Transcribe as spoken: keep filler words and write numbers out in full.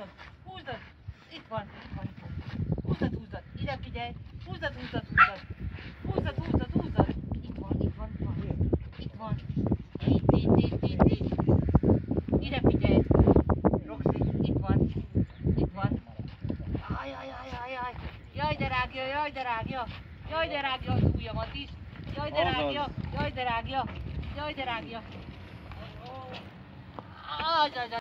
húzdad, húzdad. Itt van, itt van, itt van. Húzdad, húzdad, ide figyelj. Húzdad, húzdad, húzdad. Húzdad, húzdad, húzdad. Itt van, itt van, itt van. Itt van. Itt, itt, itt, itt, itt. Ide figyelj. Roxy, itt van. Itt van. Jaj, jaj, jaj, jaj, jaj. Jaj, de rágja, jaj, de rágja. Jaj, de rágja az ujjamat is. Jaj, de rágja, jaj, de rágja. Jaj, de rágja. Jaj, jaj, jaj.